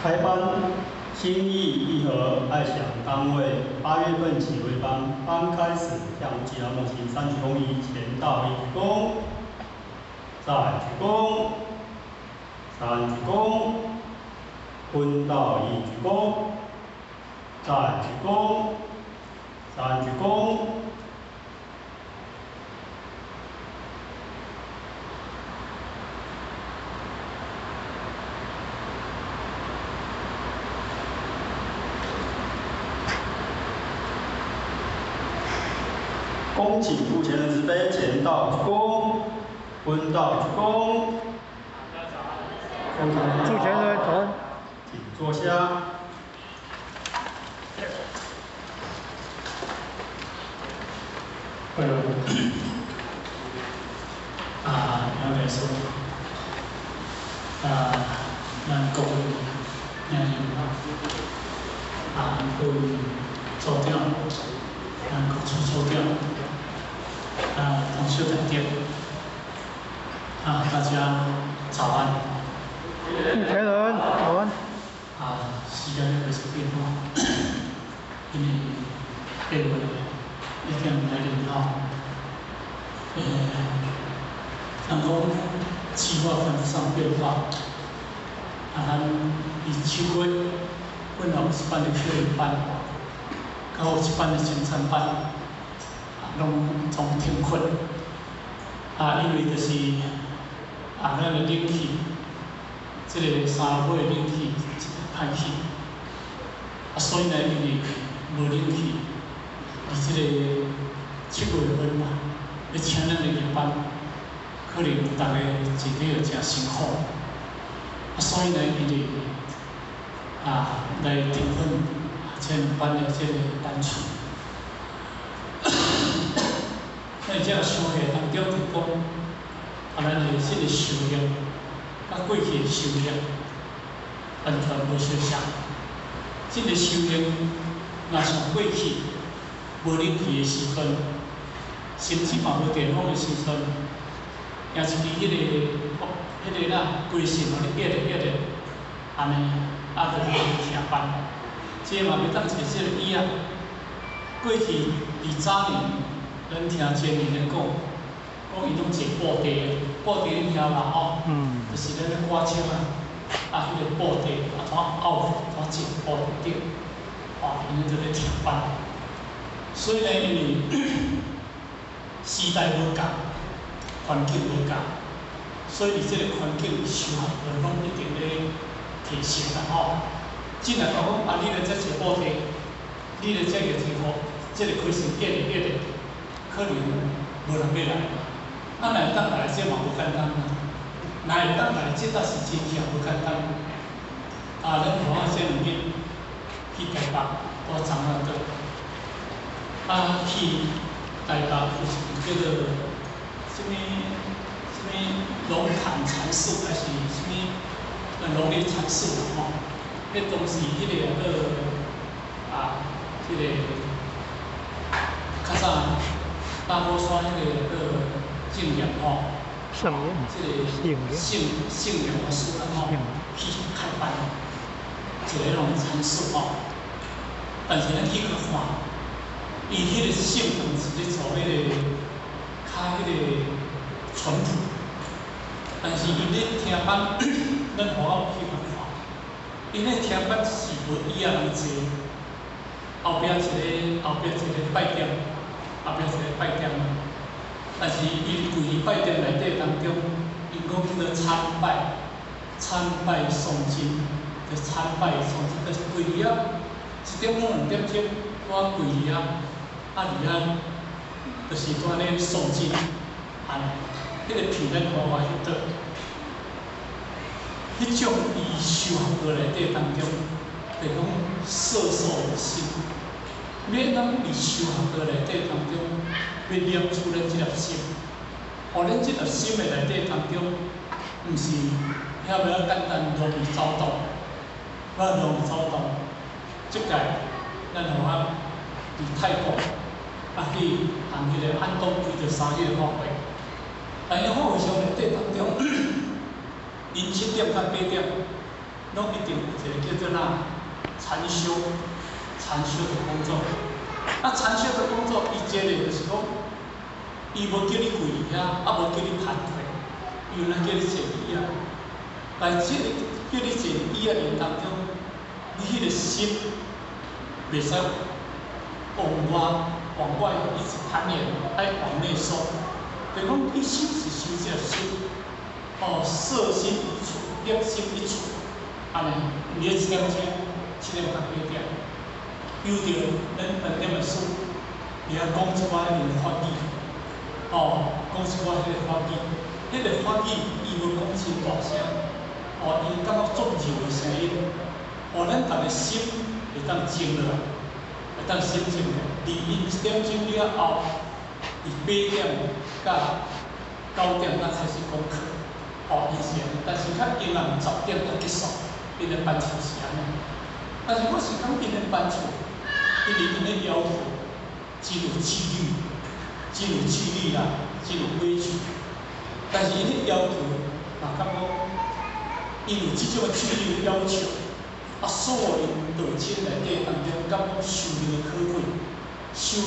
开班，心意义和爱想单位8月份起为班，班开始向吉拉模型3鞠躬仪，前到1鞠躬，再鞠躬，3鞠躬，昏到1鞠躬，再鞠躬，3鞠躬。 恭请付前人慈悲，前到鞠躬，昏到鞠躬。 付前人早安， 请坐下。 会了了解说，咱各位ญาติโยม各位组长，各处组长，同学等等，大家早安。 付前人早安。 时间咧袂出变化，因为8月已经来临吼。人讲计划跟不上变化，咱以9月本来有一班的课程班，甲有一班的生产班，拢总停课。因为就是咱的冷气，这个3月的冷气歹去，所以呢，因为无冷气，这个7月份嘛，要请咱的夜班，可能大家真个要真辛苦。所以呢，因为来停分这2班的这个班数。在这个生活当中，就讲咱的这个收入，甲过去的收入完全无相像。这个收入若像过去无冷气的时阵，甚至嘛无电风的时阵，也是伫迄个规身互你憋咧，安尼就去徛班。这嘛要当一个这个椅仔。过去2、3年，咱听前面咧讲伊拢坐布地，布地你听嘛吼？就是咱咧歌唱迄个布地怎凹怎坐布地顶，因为就咧徛班。所以呢，因为时代无共，环境无共，所以伫这个环境收学就拢一定咧提升啦吼。进来讲你咧这坐布地，你咧这个天候，这个开始憋咧，可能无人要来。若会当来，这嘛无简单啦。若会当来，这倒是真正无简单。咱同学这2日去台北，我昨下倒。去台北有一个叫做什么龙潭禅寺，还是什么龙林禅寺啦吼？迄当时迄个迄个较早大帽山迄个正念吼， 圣严， 这个圣严法师吼去开班，一个龙禅寺吼。但是咱去去看，伊迄个性格是咧做迄个较迄个淳朴，但是伊咧听班，咱互我去看，伊咧听班是无椅仔人坐，后壁一个拜点，但是伊规拜点内底当中，因讲叫做参拜诵经，就参拜诵经，就是跪伫遐1点钟2点钟，我跪伫遐，伫遐就是蹛咧诵经，迄个片咱看我翕倒，迄种伊修学过内底当中，就讲摄受于心。免咱伫修学过内底当中，要念出咱这粒心，互咱这粒心的内底当中，毋是遐要简单容易走动，即届咱互我伫泰国去含迄个安东区着3日法会，但伊法会上内底当中，因7点到8点， 拢一定有一个叫做禅修的工作。禅修的工作，伊这个就是讲，伊无叫你跪遐，无叫你盘腿，伊有叫你坐椅啊。但这个叫你坐椅啊人当中，你迄个心袂使往外一直攀岩，爱往内收。就讲你修是修这个心，色心一处，念心一处，安尼，你一点钟，7点半8点，有着咱本点的书，你要讲出来迄个法语，讲出来迄个法语，迄个法语伊无讲真大声，伊感觉足柔的声音，咱逐个心会当静落来，会当心静落来。伫因1点钟了后，伫8点到9点才开始讲课，以前，但是较阴暗10点才结束，因的班次是安尼。但是我是讲因的班次，因为因的要求真有纪律啦，真有规矩。但是因的要求，感觉因有即种纪律的要求，所有因道亲内底当中，感觉受到的可贵，所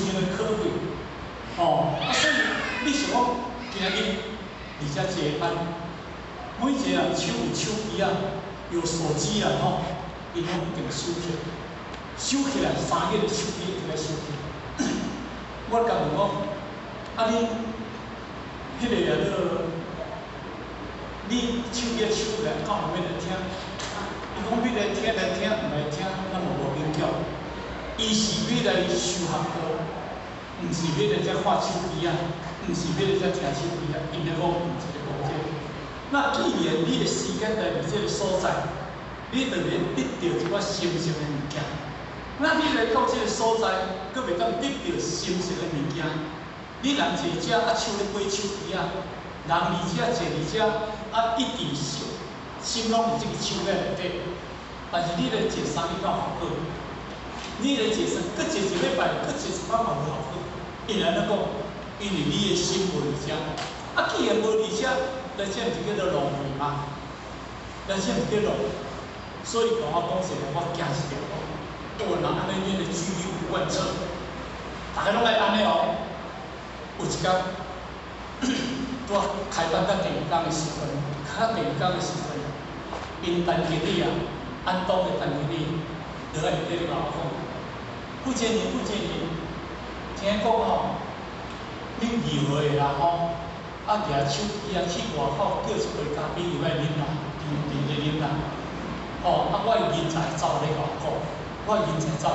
以你想讲，今日而且坐班，每一个人手有手机啊，有手机啊因拢一定收起来，收起来3个手机一定要收起来。我甲问讲，你迄个叫做，你手机收起来，到后面来听，伊讲你来听，唔来听，咱无影响。伊是要来修学课，毋是要来遮看手机啊，毋是要来遮听手机啊，因咧讲毋是咧讲这个。那既然你的时间在伫这个所在，你就会得到一寡神圣的物件。那你来到这个所在，阁袂当得到神圣的物件，你人坐遮手咧买手机啊，人伫遮坐伫遮一直心拢伫这个手咧内底，但是你来坐3日到效果，你来坐阁坐1礼拜，阁坐1摆嘛无效果。因安尼讲，因为你的心无伫遮，既然无伫遮，那这毋是叫做浪费吗？那这毋叫浪费。所以甲我讲实话，我惊一条，人安尼念的纪律不贯彻，大家拢爱安尼哦。有一天，我开班到第2天的时阵，第2天的时阵，因陈经理安东的陈经理，就来对甲我讲，傅建林，听讲恁2岁啦举手机去外口叫一杯咖啡入来啉啦，伫咧啉啦。我人才走咧甲我讲，阮恁2岁，坐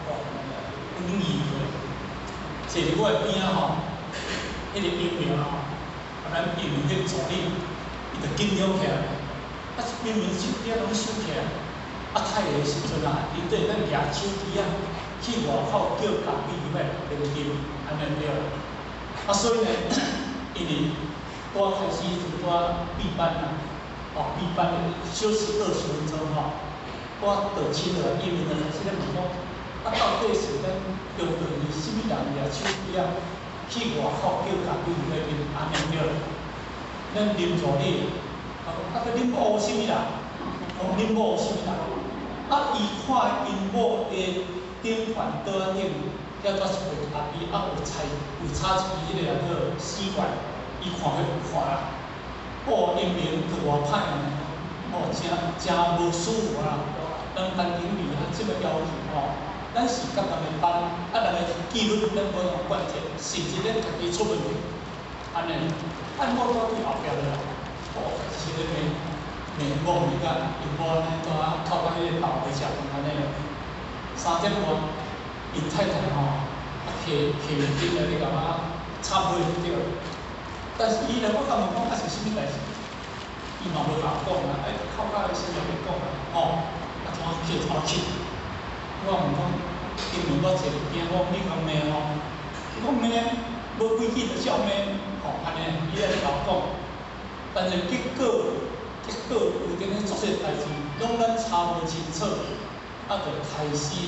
伫我的边迄个英明咱英明迄个助理，伊就紧张起来，明明手机拢收起来，太个时阵伊对咱举手机去外口叫咖啡入来啉啉，安尼对啦。所以呢，因为我开始就我闭班啦。闭班休息20分钟我就请了因为呢，现在问讲，到底是咱用到是甚物人举手机去外口叫咖啡入来啉，安尼对啦。咱林助理，恁某甚物人？恁某甚物人？伊看因某的顶盘桌顶，了一杯咖啡，有插一支迄个叫做吸管，伊看迄有看啦。英明对我歹真无舒服啦。咱陈经理即个要求咱是甲人的班，人的纪律咱无通管制，甚至咱家己出问题，安尼，按某倒去后壁了，是咧骂某伊甲因某安尼拄靠到迄个楼下食饭安尼，3点半，因太太摕面巾来咧甲我插尾对。但是伊来我甲问讲是甚物代志，伊嘛无甲我讲啦，靠到的时阵咧讲啦，怎去？我问讲，因为我坐伫边，我你讲骂伊讲骂，无规矩就照骂，安尼，伊来甲我讲，但是结果有阵咧做些代志，拢咱查无清楚，就开始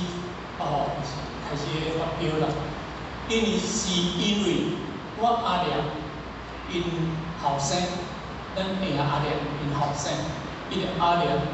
发表啦。因为我阿娘。因后生，咱阿娘因后生，因阿娘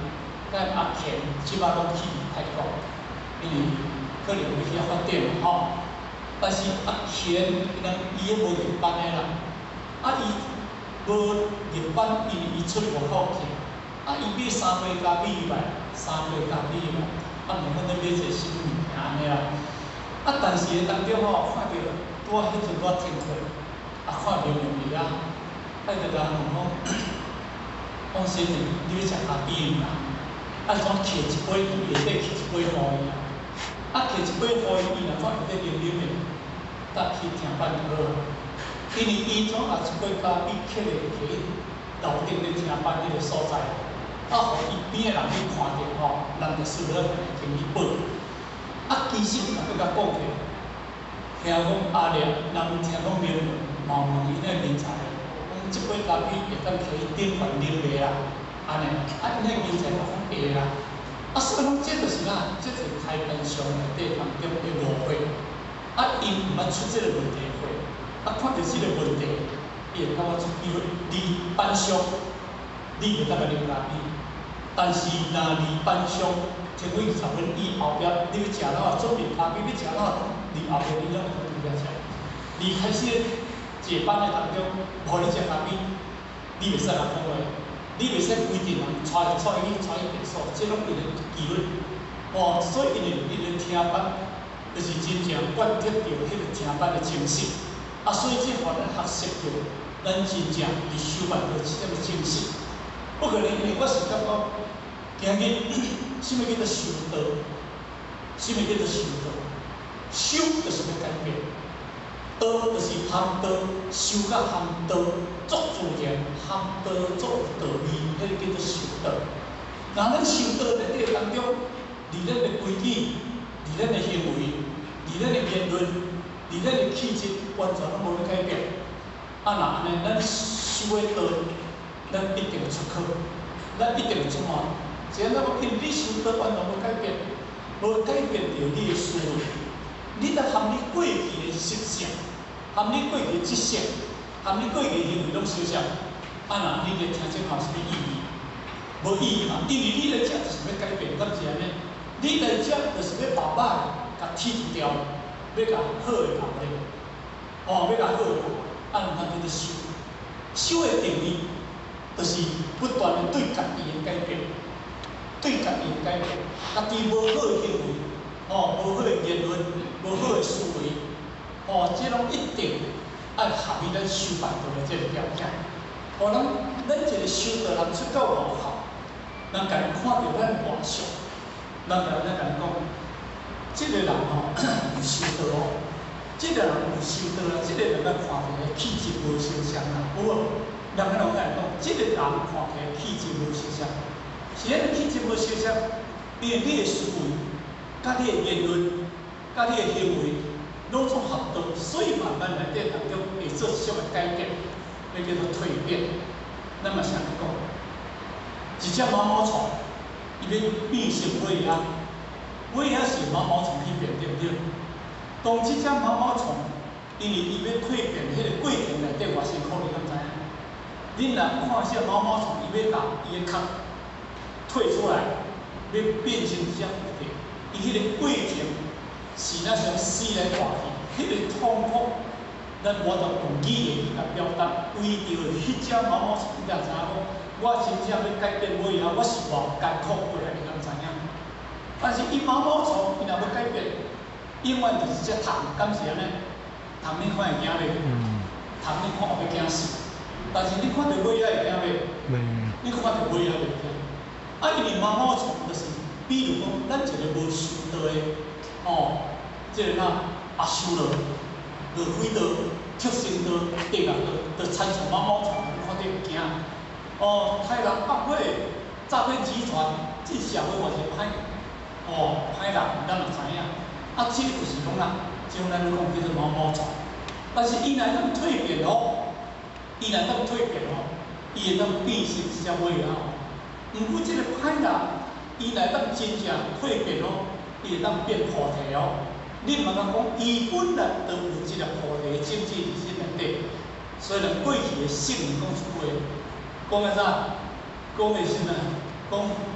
咱阿乾即摆拢去泰国，因为可能要去遐发展嘛吼。但是阿乾伊个无入班的啦，伊无入班，因为伊出外口去，伊买3杯咖啡来，3杯咖啡来，问阮咧买一个什么物件安尼啦。但是个当中吼，看到拄啊迄阵我听课，看到问题啊，就甲人讲，讲先生，你要食咖啡嘛？怎摕一杯伊内底摕一杯互伊啊？摕一杯互伊，若看内底啉啉的，搭去听班就好啊。因为伊怎一杯咖啡摕咧去楼顶咧听班迄个所在，互伊边的人去看着吼，人就输了跟伊报。其实若搁甲讲起，听讲阿亮，人听讲名门，嘛问伊那人才，讲即杯咖啡会当摕去顶悬啉袂啦？安尼，因那人才嘛讲会啦。所以讲这就是咱这是开班上内底当中的误会。因毋捌出这个问题会，看到这个问题，伊会感觉出机会离班上，你袂当甲啉咖啡。但是若离班上，前几20分以后壁，你要食哪准备咖啡，要食哪离后壁你拢会准备食。离开始坐班的当中，无你食咖啡，你袂使人讲话，你袂使规定人带伊去别墅，这拢伊个纪律。所以因为听班，就是真正贯彻着迄个听班的精神。所以这互咱学习着，咱真正伫修办着即点精神。不可能，因为我是感觉，今日什么叫做修道？什么叫做修道？修就是要改变，道就是含道，修甲含道作自然，含道作道义，迄个叫做修道。那咱修道内底当中，伫咱的规矩，伫咱的行为，伫咱的言论，伫咱的气质，完全拢无要改变。若安尼，咱修的道，咱一定出口，咱一定出门。只要咱要因你修道，完全无改变，无改变着你的思维，你得含你过去的习性，含你过去的知识，含你过去的行为拢相像。那你来听这嘛有啥物意义？无意义嘛，因为你来遮就是要改变，敢是安尼？你来遮就是要把歹甲剔除掉，要甲好的留咧。要甲好的留，毋通叫做修。修的定义，就是不断的对家己的改变，对家己的改变，家己无好的行为，无好的言论，无好的思维，这拢一定要合于咱修办道的这个条件。咱一个修道人出到外口，人甲人看到咱外相，人甲人讲，这个人有修道哦，这个人有修道啊，这个人咱看起来气质无相像啦，有无？人甲人讲，这个人看起来气质无相像，是安尼气质无相像，因为你的思维、甲你的言论、甲你的行为，拢总合道，所以慢慢内底当中会做一种的改变。那叫做蜕变。咱嘛是安尼讲，一只毛毛虫，伊要变成尾仔，尾仔是毛毛虫去变，对不对？当这只毛毛虫，因为伊要蜕变，迄个过程内底偌辛苦，你敢知影？恁若看这毛毛虫，伊要甲伊的壳退出来，要变成一只蝴蝶，伊迄个过程是咱从死来活去，迄个痛苦。咱无得用语言去甲表达，为着迄只毛毛虫，你才知影讲，我真正要改变尾仔，我是偌艰苦过来，你敢知影？但是伊毛毛虫，伊若要改变，永远就是只虫，敢是安尼？虫你看会惊袂？虫你看会惊死，但是你看到尾仔会惊袂？你看到尾仔袂惊。因为毛毛虫就是，比如讲，咱一个无修道的，即个阿修罗。落飞刀、跳绳刀、地人刀，就参像毛毛虫，看到会惊。太人百伙诈骗集团，这社会偌是歹，歹人咱就知影。这个就是讲啦，像咱讲叫做毛毛虫。但是伊若当蜕变哦，伊若当蜕变哦，伊会当变成一只尾仔哦。毋过这个歹人，伊若当真正蜕变哦，伊会当变菩提哦。你毋通讲，伊本来就有一个菩提的境界伫心内底。虽然过去的圣人讲出话，讲个啥？讲的是啥？讲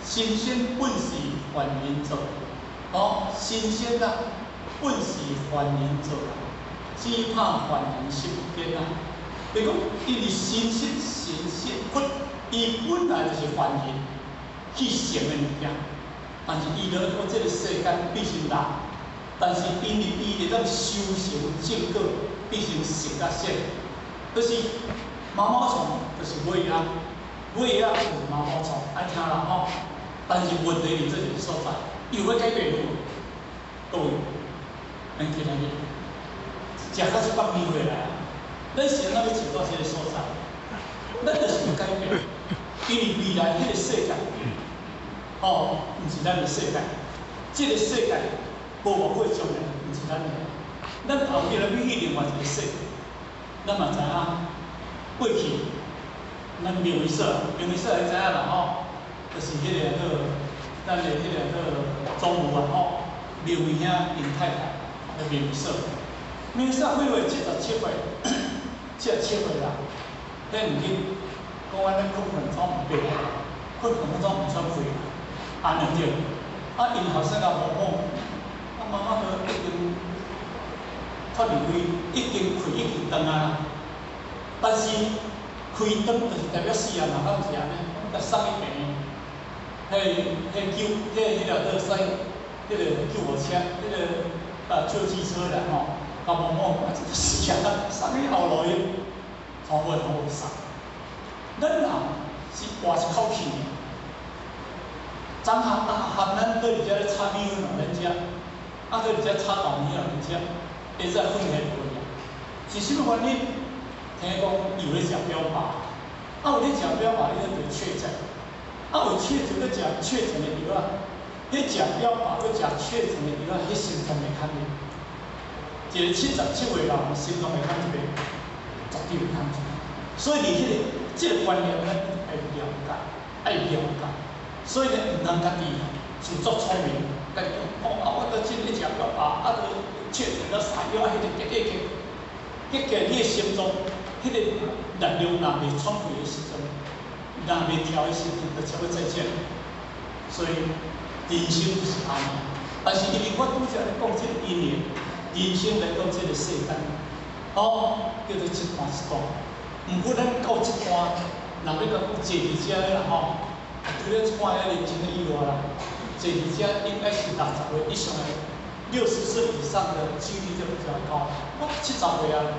新鲜本是凡人做，新鲜啊，本是凡人做啊，只怕凡人心变啊。比如讲，因为新鲜伊本来就是凡人去成的物件，但是伊落到这个世间必须人，但是因为伊会当修成正果，必须成甲善，就是毛毛虫，就是尾啊，尾啊就是毛毛虫，爱听啦吼。但是问题伫这一个所在，伊有要改变无？各位，咱听咱食到一百年回来啊，咱是安怎要走到这个所在？咱就是要改变，因为未来迄个世界，毋是咱的世界，这个世界无偌过将来，毋是咱的。咱后日要去另外一个世界，咱嘛知影，过去咱名为社，名为社会知影啦吼，就是迄个咱的迄个总务啊名为遐林太太的名为社，名为社几岁？77岁，77岁啦，迄毋紧。讲安尼困困总毋白，困总毋喘气，安尼着。因后生也无好，妈妈都已经脱离开，已经开已经断啊。但是开断就是代表死啊，哪敢是安尼？甲送去病，迄个使，迄个救护车，迄个救济车啦甲某某死啊，送去后路去，从无送。咱人是活一口气，昨下咱搁伫遮咧炒米粉互咱食，搁伫遮炒豆米互咱食，会使混下无去。是啥物原因？听讲伊有咧食标靶，有咧食标靶，你就确诊；有确诊咧食确诊的药啊，迄食标靶搁食确诊的药啊，迄心脏会牵的。一个77岁老人心脏会牵一个，绝对会牵一个。所以你这个观念呢，要了解，要了解。所以呢，毋通家己自作聪明，家己讲我都真咧食标靶，都确诊了3药，迄个结果你的心脏，迄个力量若未喘气的时阵，若未调的时阵，就差不多再见。所以人生就是安尼。但是因为我拄则咧讲这个因缘，人生来到这个世间，叫做一段一段。毋过咱到即段，若要甲坐伫遮啦除了看遐人生的以外啦，坐伫遮应该是60岁以上的，60岁以上的几率就比较高。我70岁啊，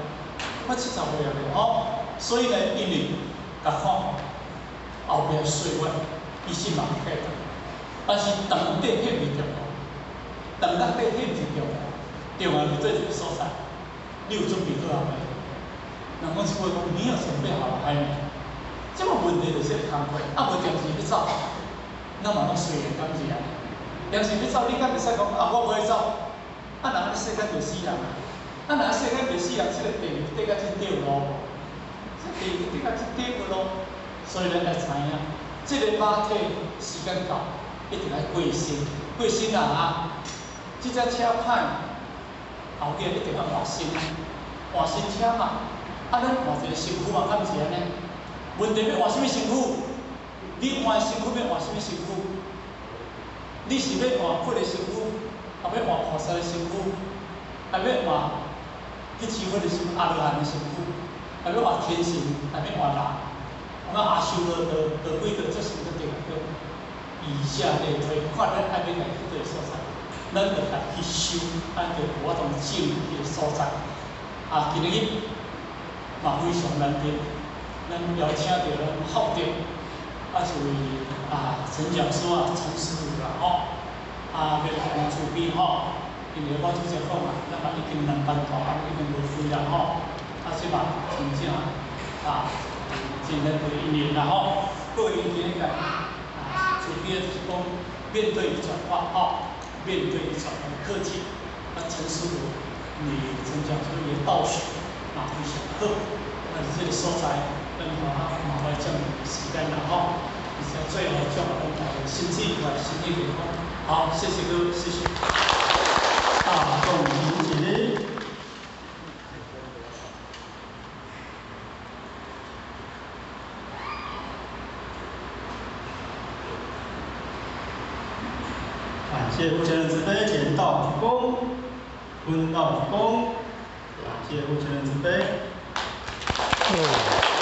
所以呢，因为甲看后壁岁月，伊是嘛会改变，但是长短迄袂重要，长甲短迄毋是重要，重要是做一个所在，你有准备好啊未？人讲一句讲，你要准备好了还没？这个问题就是个工课，无定时要走，咱嘛拢随缘，敢是啊？定时要走，你敢袂使讲我袂走，人咧世间就死人啊！人世间就死人，这个地底甲这条路，这地底甲这条路，所以咱来知影，这个肉体时间到，一定来过身，过身啊！这只车歹，后日一定要换新，换新车嘛。咱换一个身躯嘛，敢毋是安尼？问题要换什么身躯？你换身躯要换什么身躯？你是要换佛的身躯，还要换菩萨的身躯，还要换迄智慧的身躯、阿罗汉的身躯，还要换天神，还要换人？阿修罗得几得这是个对个？以下类推，看咱爱要来去对所在，咱着来去修，咱着有法种正义的所在。今日。嘛非常难得，咱邀请到咱好德，一位陈讲师陈师傅啦要来主编因为我拄则讲咱嘛已经2班团，已经无飞啦即嘛真正真难得因缘啦各位今日主编就是讲面对转化面对转化的课题，陈师傅你陈讲师也道学。非常好，这个所在，咱麻烦将时间啦而且最后祝咱身体愉快，身体健康。好，谢谢各位，谢谢。 大众迎起。 谢负责人慈悲，剪刀鞠躬，坤道鞠躬，感谢负责人慈悲。